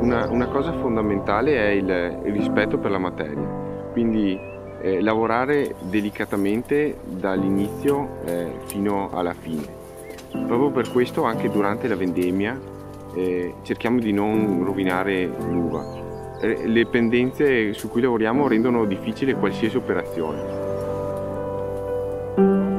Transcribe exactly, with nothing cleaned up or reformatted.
Una, una cosa fondamentale è il, il rispetto per la materia, quindi eh, lavorare delicatamente dall'inizio eh, fino alla fine. Proprio per questo anche durante la vendemmia eh, cerchiamo di non rovinare l'uva. Eh, le pendenze su cui lavoriamo rendono difficile qualsiasi operazione.